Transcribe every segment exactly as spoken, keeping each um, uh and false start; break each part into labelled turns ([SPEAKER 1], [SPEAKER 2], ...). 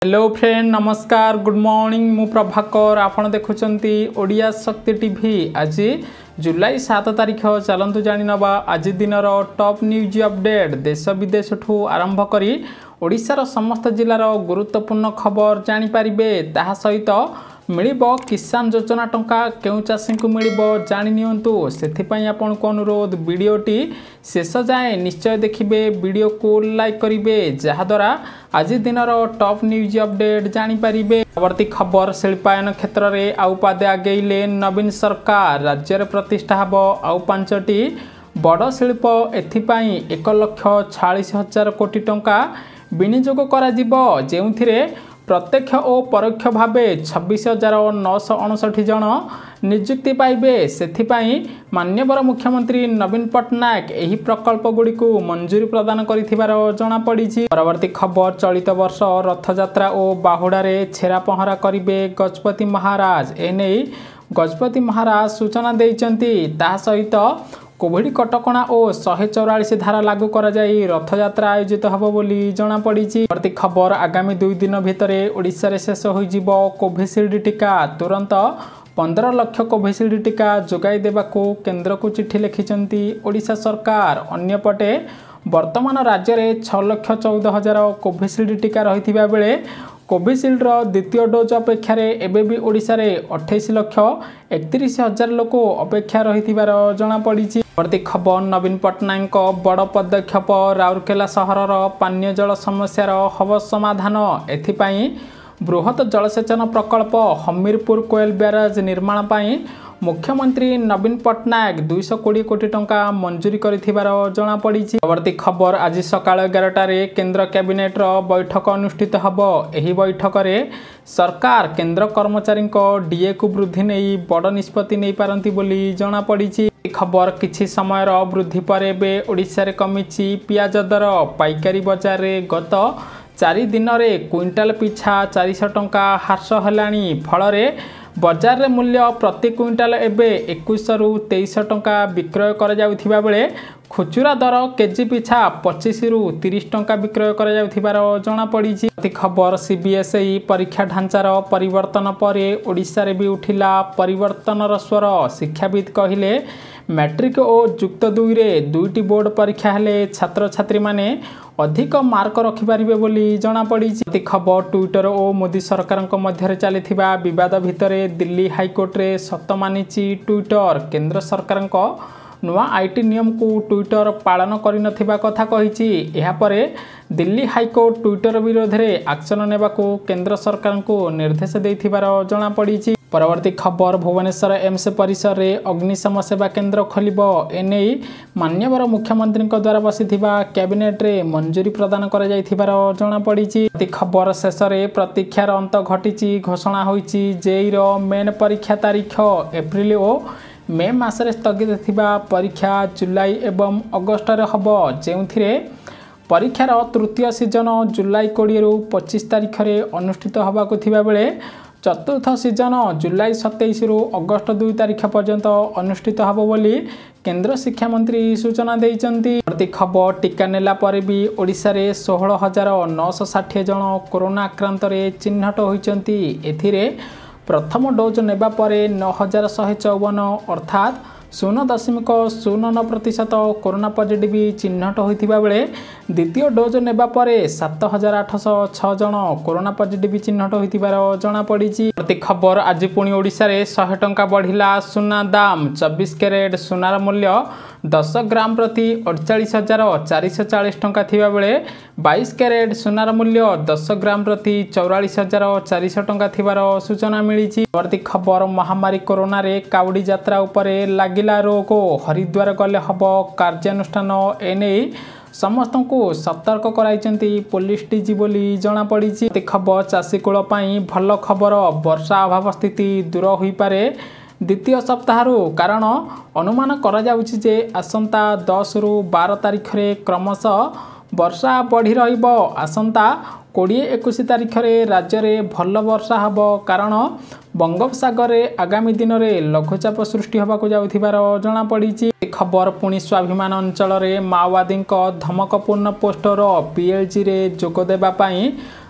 [SPEAKER 1] Hello friend नमस्कार good morning मु प्रभाकर आपण देखुचंती ओडिया शक्ति टीवी। आज जुलाई सात तारिख चलतु जानिनबा आज दिनर टॉप न्यूज अपडेट देश विदेश ठू आरंभ करी ओडिशार समस्त जिलार गुरुत्वपूर्ण खबर जानि पारिबे। ताहा सहित मिलिबो किसान योजना टंका केउ चाषी को मिलिबो जानि नियंतु। सेथिपई आपनको अनुरोध वीडियोटी शेष जाए निश्चय देखिबे, वीडियो को लाइक करिबे जहाद्वारा आज दिनर टॉप न्यूज अपडेट जानि पारिबे। परवर्ती खबर शिल्पायन क्षेत्र में आउ पादे आगेले नवीन सरकार। राज्य में प्रतिष्ठा हब आउ पांचटी बड़ शिल्प। एथिपाई एक लक्ष छियालीस हजार कोटी टंका विनियोग करा जिवो, जेउथिरे प्रत्यक्ष और परोक्ष भाव छब्बीस हजार नौश अणसठ जन नियुक्ति पाइबे। सेथिपाई माननीय मुख्यमंत्री नवीन पट्टनायक एही प्रकल्प गुड़ी को मंजूरी प्रदान करिथिबार जणा पड़िछि। परवर्ती खबर चलित वर्ष रथयात्रा और बाहुड़ारे छेरा पहरा करिबे गजपति महाराज। एने गजपति महाराज सूचना देइचंती। ता सहित कोविड कटकणा और शहे चौरालीस धारा लागू करा जाई रथयात्रा आयोजित हब बोली जना पड़िछि। प्रति खबर आगामी दुई दिन भितरे ओडिशा रे शेष होई जिवो कोविशील्ड टीका। तुरंत पंद्रह लक्ष कोविशील्ड टीका जोगाई देबाको केंद्र को चिठी लिखिचंती ओडिशा सरकार। अन्यपटे वर्तमान राज्य में छह लक्ष चौदह हजार कोविशील्ड टीका रहिथिबा बेले कोविशील्ड द्वितीय डोज अपेक्षा एबेबी ओडिशा रे अट्ठाईस लक्ष एकतीस हजार लोक अपेक्षा रहिथिबार जणा पड़िछि। प्रति खबर नवीन पट्टनायक बड़ पदक्षेप। राउरकेला सहरर पानीय जल समस्यार हब समाधान। एथिपाई बृहत जलसेचन प्रकल्प हमीरपुर कोयल ब्यारेज निर्माण पाई मुख्यमंत्री नवीन पट्टनायक दुईश कोटी कोटी टंका मंजूरी करिथिबार जणा पड़िछि। परवर्ती खबर आज सकाळ एगारटार केंद्र कैबिनेट बैठक अनुष्ठित हब। एही बैठक रे सरकार केंद्र कर्मचारी डीए को वृद्धि नहीं बड़ निष्पत्ति नहीं पारंती बोली जणा पड़िछि। खबर किछि समयर वृद्धि पर एबे ओडिशा रे कमिछि पियाज दर। पाइकारी बाजार रे गत चारि दिन रे क्विंटाल पिछा चार सौ टंका ह्रास हलाणी। फल बजार रे मूल्य प्रति क्विंटाल एबे इक्कीस रु तेईस टंका विक्रय करा जाउथिबा बेले खुचुरा दर केजी पिछा पच्चीस रु तीस टंका विक्रय करा जाउथिबार जणा पड़िछि। खबर सीबीएसई परीक्षा ढांचार परिवर्तन पर ओडिशा रे भी उठिला परिवर्तनर स्वर। शिक्षाविद कहिले मैट्रिक और युक्त दुई रे दुईटी बोर्ड परीक्षा हेले छात्र छात्री माने अधिक मार्क रखिपारिबे बोली जणा पड़िछि। खबर ट्विटर और मोदी सरकार मध्य चलिथिबा विवाद भितरे दिल्ली हाईकोर्ट रे सत मानिछि ट्विटर। केंद्र सरकार नुआ आईटी नियम को ट्विटर पालन करिनथिबा कथा कहिछि। एहा परे दिल्ली हाईकोर्ट ट्विटर विरोध रे एक्शन नेबाको केंद्र सरकार को निर्देश देथिबार जणा पड़िछि। परवर्ती खबर भुवनेश्वर एम्स परिसर रे अग्निशम सेवा केंद्र खोलिबो। एने माननीय मुख्यमंत्री द्वारा बसिथिबा कैबिनेट रे मंजूरी प्रदान करा जाइथिबार जणा पड़िछि। खबर शेष रे प्रतीक्षार अंत घटिछि। घोषणा होइछि जेई रो मेन परीक्षा तारीख एप्रिल और मे मासरे स्थगित थिबा परीक्षा जुलाई एवं अगस्त रे हबो, जेउथिरे परीक्षार तृतीय सीजन जुलाई बीस रु पच्चीस तारिख रे अनुष्ठित होबाको थिबा बेले चतुर्थ सीजन जुलाई सत्ताईस रु अगस्त दुई तारिख पर्यंत अनुष्ठित हबो बोली केंद्र शिक्षा मंत्री सूचना देइचंती। प्रति खबर टीका नेला पर भी ओडिशा रे सोलह हजार नौश षाठी जन कोरोना आक्रांत रे चिन्हट होइचंती। एथिरे प्रथम डोज नेबा परे नौ हजार शहे चौवन अर्थात शून्य दशमिक शून्य नौ प्रतिशत कोरोना पॉजिटिव चिन्हट होइथिबा बेले द्वितीय डोज नेबा परे सात हजार आठश छह जन कोरोना पॉजिटिव चिन्हट होइथिबार जणा पड़िछि। प्रति खबर आज पुणी ओडिशा रे सौ टंका बढ़िला सुना दाम। चौबीस कैरेट सुनार मूल्य दस ग्राम प्रति अड़चाश हजार चार सौ चालीस टंका थिबा बेले बाईस कैरेट सुनार मूल्य दस ग्राम प्रति चौरालीस हजार चार सौ टंका थिबार सूचना मिली। प्रति खबर महामारी कोरोना रे काउडी यात्रा उपरे लागिला रोग। हरिद्वार गले हब कार्यानुष्ठान। एने समस्त को सतर्क कराइचंती पुलिस डीजी बोली जना पड़िछि। खबर चाषी कूल पाई भल खबर। वर्षा अभाव स्थिति दूर होई पारे द्वितीय सप्ताह कारण अनुमान करा जाउछि जे आसंता दस रु बारह तारिख रे क्रमशः वर्षा बढ़ी रहिबो। आसंता कोड़े एकुश तारिख रे राज्य में भल वर्षा हब कारण बंगोपसागर में आगामी दिन में लघुचाप सृष्टि होबाको जाउथिबार जणा पड़िछि। खबर पुणी स्वाभिमान अंचल में माओवादी धमकपूर्ण पोस्टर पीएलजी रे जोग देबा पई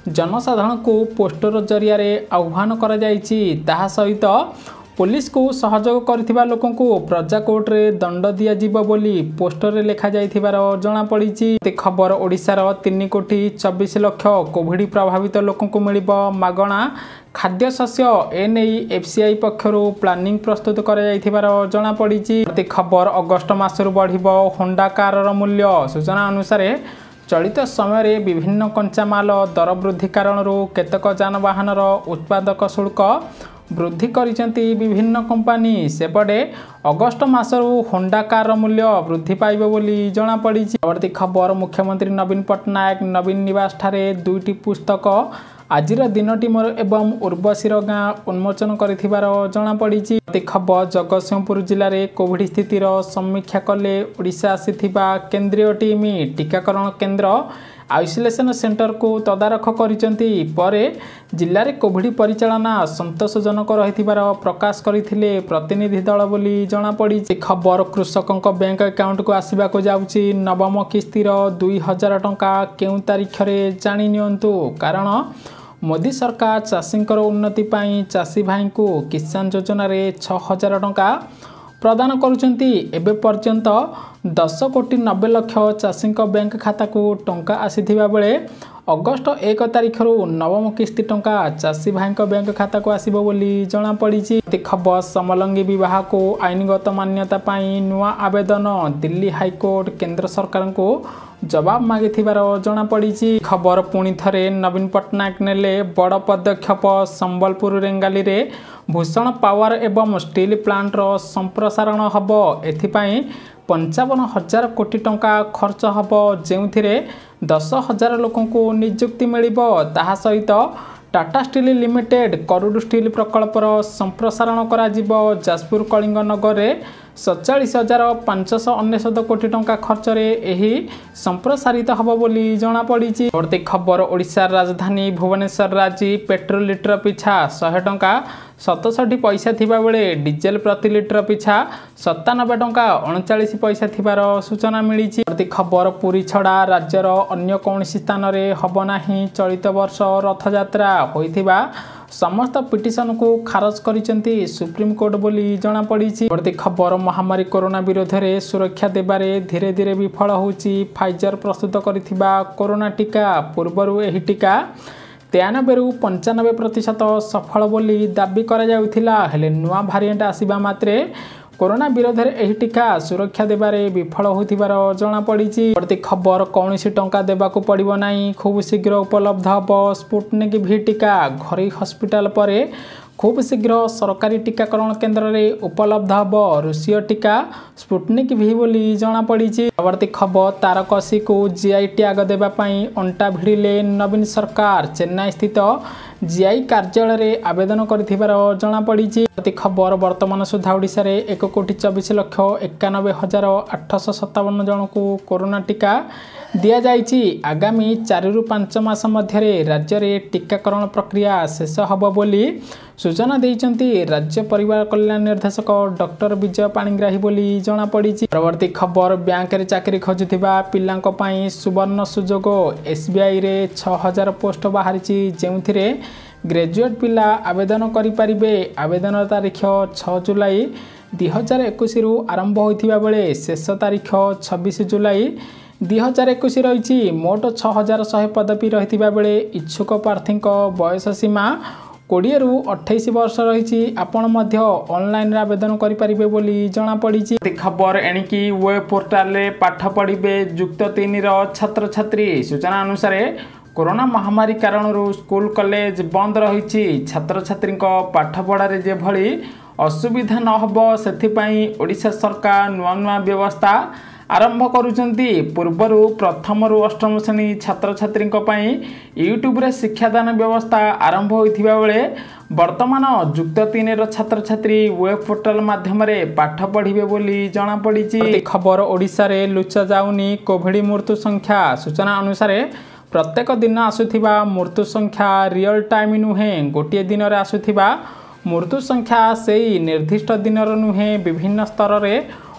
[SPEAKER 1] जनसाधारण को पोस्टर जरिया आह्वान करा जायछि। ताहा सहित पुलिस को सहयोग करथिबा लोकन को प्रजा कोर्ट रे दंड दिया जिवो बोली पोस्टर रे लिखा जायथिबार जणा पड़िछि। खबर ओडिशार तीन कोटी चौबीस लाख कोविड प्रभावित लोकन को मिलिबो मागणा खाद्य शस्य एने एफसीआई पक्षरु प्लानिंग प्रस्तुत करा जायथिबार जणा पड़िछि। खबर अगस्त मासरु बढ़िबो होंडा कार मूल्य। सूचना अनुसार चलित समय विभिन्न कंचामाल दर वृद्धि कारण केतक यानवाहन उत्पादक शुल्क वृद्धि करिसेंती विभिन्न कंपनी। सेपटे अगस्त मासरु होंडा कार मूल्य वृद्धि पाइबो बोली जणा पड़िछि। परवर्ती खबर मुख्यमंत्री नवीन पट्टनायक नवीन निवास ठारे दुईटी पुस्तक आजिर दिनटी मोर एवं उर्वशीर गाँ उन्मोचन करिथिबार जणा पड़िछि। खबर जगतसिंहपुर जिले में कोविड स्थितिर समीक्षा कले ओडिशा आसिथिबा केंद्रीय टीम टीकाकरण केन्द्र आइसोलेशन सेंटर को तदारख करिसेंती। परे जिले में कोविड परिचालना संतोषजनक रहिथिबार प्रकाश करथिले प्रतिनिधि दल बोली जणा पड़िछि। खबर कृषकों बैंक अकाउंट को आसिबा को जाउछि नवम किस्तिर दुई हजार टंका केउ तारीख रे जानि नियंतु। कारण मोदी सरकार चाषींकर उन्नति पाई चाषी भाई को किसान योजना रे छह हजार टंका प्रदान करुचंती। एबे पर्यंत दस कोटी नब्बे लाख चाषी बैंक खाता को टंका आसीथिबा बेले अगस्त एक तारीख रु नवम किस्ती टंका चाषी भाई बैंक खाता को आसीबो बोली जणा पड़िछि। खबर समलंगी विवाह को आईनगत मान्यता पाई नुआ आवेदन दिल्ली हाईकोर्ट केंद्र सरकार को जवाब मागिथिबार जणा पड़िछि। खबर पुणी थरे नवीन पट्टनायक नेले बड़ पदक्षेप संबलपुर रेंगाली रे भूषण पावर एवं स्टील प्लांट रो संप्रसारण हब। एथिपाई पंचावन हजार कोटी टंका खर्च हब जेउथिरे दस हजार लोकों को नियुक्ति मिलिबो। ताहा सहित टाटा स्टील लिमिटेड करुड़ स्टील प्रकल्पर संप्रसारण करा जिवो। जाजपुर कलिंग नगर रे सैंतालीस हजार पांचश अनेशत कोटी टंका खर्च रे एही संप्रसारित हब बोली जणा पड़िछि। परवर्ती खबर ओडिशा राजधानी भुवनेश्वर आज पेट्रोल लिटर पिछा सौ टंका सतसठी पैसा थिबा बेले डीजेल प्रति लिटर पिछा सत्तानबे टंका उनचालीस पैसा थिबार सूचना मिली। खबर पुरी छड़ा राज्यर अन्य कौन स्थान रे हब नाही चलित वर्ष रथयात्रा होइथिबा समस्त पिटिशन को खारज करिसेंती सुप्रीम कोर्ट बोली जणा पड़िछि। परवर्ती खबर महामारी कोरोना विरोध रे सुरक्षा देबारे धीरे धीरे विफल होउछि फाइजर प्रस्तुत करिथिबा कोरोना टीका। पूर्वरु एही टीका तेयानबे रु पंचानबे प्रतिशत सफल बोली दाबी करा जाउथिला। हेले नुआ भारिएंट आसीबा मात्रे कोरोना विरोध में यह टीका सुरक्षा देबारे विफल होथिबार जणा पड़िछि। परवर्ती खबर कौनसी टंका देबाकू पड़िबो नाही खूब शीघ्र उपलब्ध हब स्पुटनिक भी टीका। घरोई हस्पिटाल परे खूब शीघ्र सरकारी टीकाकरण केन्द्र में उपलब्ध हब रूसीय टीका स्पुटनिक भी बोली जणा पड़िछि। परवर्ती खबर तारकसी को जीआई टैग देबा पई अंटा भिड़िले नवीन सरकार। चेन्नई स्थित जीआई कार्यालय रे आवेदन करिथिबार जणा पड़िछि। परवर्ती खबर वर्तमान सुधा ओडिशा रे एक कोटी चौबीस लाख एकानबे हजार आठश सत्तावन जन को कोरोना टीका दिया जाइछि। आगामी चार रु पांच मास मध्य राज्य में टीकाकरण प्रक्रिया शेष हब बोली सूचना देइचंती राज्य परिवार कल्याण निर्देशक डॉक्टर विजय पाणिग्राही बोली जणा पड़िछि। परवर्ती खबर बैंक रे चाकरी खोजुथिबा पिलांक पई सुवर्ण सुजोग एसबीआई रे छह हजार पोस्ट बाहरिछि जेउथिरे ग्रेजुएट पिला आवेदन करि परिबे। आवेदन तारीख छह जुलाई दुई हजार इक्कीस रु आरंभ होइथिबा बेले शेष तारीख छब्बीस जुलाई दुई हजार इक्कीस रही। मोट छह हजार शहे पदवी रही बेले इच्छुक प्रार्थी बयस सीमा कोड़े रु अठाईस वर्ष रही। आपण मध्य ऑनलाइन आवेदन करें बोली जना पड़ी। खबर एणिकी वेब पोर्टाल रे पाठ पढ़े युक्त तीन छात्र छात्री। सूचना अनुसार कोरोना महामारी कारण स्कूल कॉलेज बंद रही। छात्र छात्री पाठ पढ़ारे जे भली असुविधा न हो से ओडिशा सरकार नुआ नुआ व्यवस्था आरंभ करुचंती। पूर्वरु प्रथम रु अष्टम श्रेणी छात्र छात्री यूट्यूब रे शिक्षादान व्यवस्था आरंभ होइथिबा बेले वर्तमान युक्त तीन रो छात्र छात्री वेब पोर्टल माध्यम रे पाठ पढ़िबे बोली जणा पड़िछि। खबर ओडिशा रे लुचा जाउनी कोविड मृत्यु संख्या। सूचना अनुसार प्रत्येक दिन आसुथिबा मृत्यु संख्या रियल टाइम नुहे गोटे दिन रे आसुथिबा मृत्यु संख्या सेई निर्दिष्ट दिन नुहे विभिन्न स्तर रे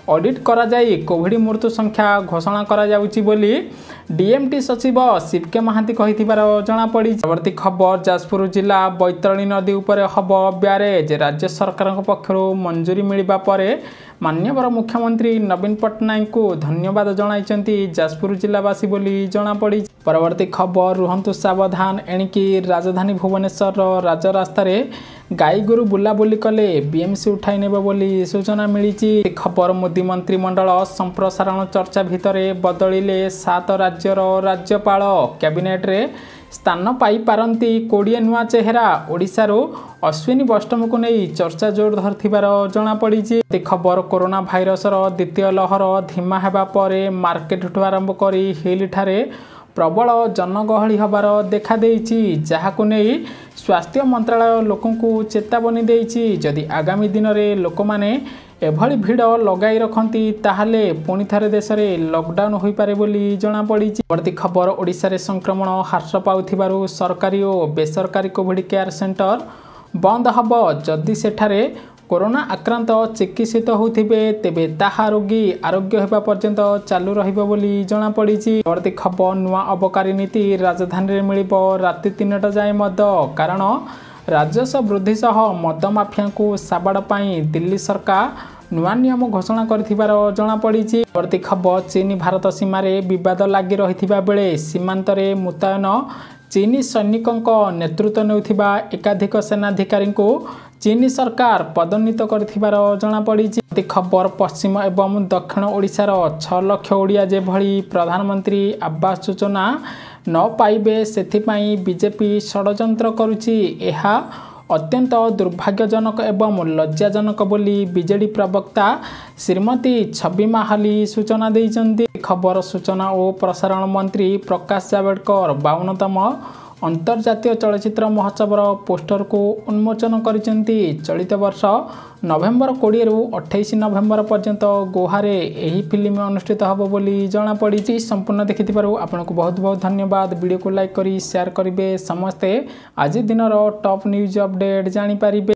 [SPEAKER 1] ऑडिट करा जाई कोविड मृत्यु संख्या घोषणा करा जाउची बोली डीएमटी सचिव शिवके महांती कहिथिबार जणा पड़ी। परवर्ती खबर जाजपुर जिला बैतरणी नदी उपरे हब ब्यारेज राज्य सरकार पक्षरु मंजूरी मिलिबा परे मान्यवर मुख्यमंत्री नवीन पट्टनायक को धन्यवाद जणाइचंती जाजपुर जिलावासी बोली जणा पड़ी। परवर्ती खबर रुहंतु सावधान एणिकी राजधानी भुवनेश्वर राजरास्ता रे गाई गोरु बुलाबुली कले बीएमसी उठाई नेबे बोली सूचना मिली। खबर मोदी मंत्रिमंडल संप्रसारण चर्चा भितरे बदलिले सात राज्यर राज्यपाल कैबिनेट रे स्थान पाई पारंती कोड़े नुआ चेहरा ओडिशारो अश्विनी वैष्णव को नहीं चर्चा जोर धरथिबार जणा पड़ी। खबर कोरोना भाइरसर द्वितीय लहर धीमा हेबा परे मार्केट ठु आरंभ करी हिल ठारे प्रबल जनगहली हबार देखा देइछि, जाहाकु नहीं स्वास्थ्य मंत्रालय लोकंकु चेतावनी देइछि जदि आगामी दिन रे लोक माने एभली भिड़ लगाई रखती ताहले पुणी थरे देश में लॉकडाउन हो पारे बोली जणा पड़ी। परवर्ती खबर ओडिशा रे संक्रमण ह्रास पाउथिबारु सरकारी और बेसरकारी कोविड केयर सेंटर बंद हब। जदि सेठारे कोरोना आक्रांत चिकित्सित होथिबे तेबे ताहा रोगी आरोग्य हेबा पर्यंत चालू रहिबो बोली जणा पड़ी। परवर्ती खबर नुआ अबकारी नीति राजधानी रे मिलिबो राति तीनटा जाए मद, कारण राजस्व वृद्धि सह मद माफिया को साबाड़ पाई दिल्ली सरकार नुआ नियम घोषणा करथिबार जणा पड़ी। परवर्ती खबर चीन भारत सीमा रे विवाद लागि रहिथिबा बेले सीमांत रे मुतयन चीनी सैनिकों नेतृत्व नेउथिबा एकाधिक सेनाधिकारी को चीनी सरकार पदोन्नत करथिबार जणा पड़ी। खबर पश्चिम एवं दक्षिण ओडिशार छह लाख ओडिया जेभली प्रधानमंत्री आवास योजना न पाइबे सेथिपाई बीजेपी षड्यंत्र करुछि, एहा अत्यंत दुर्भाग्यजनक एवं लज्जाजनक बोली बीजेडी प्रवक्ता श्रीमती छवि माहाली सूचना देइचंती। खबर सूचना और प्रसारण मंत्री प्रकाश जावड़ेकर बावनतम अंतर्जातीय चलचित्र महोत्सवर पोस्टर को उन्मोचन करिसेंती। चलित वर्ष नवेम्बर कोड़े रु अट्ठाईस नवेम्बर पर्यंत गोहारे एही फिल्म अनुष्ठित हबो बोली जणा पड़ी। संपूर्ण देखिथिबारु आपनको बहुत बहुत धन्यवाद। वीडियो को लाइक करी शेयर करिवे समस्ते आज दिनर टॉप न्यूज अपडेट जानि पारिबे।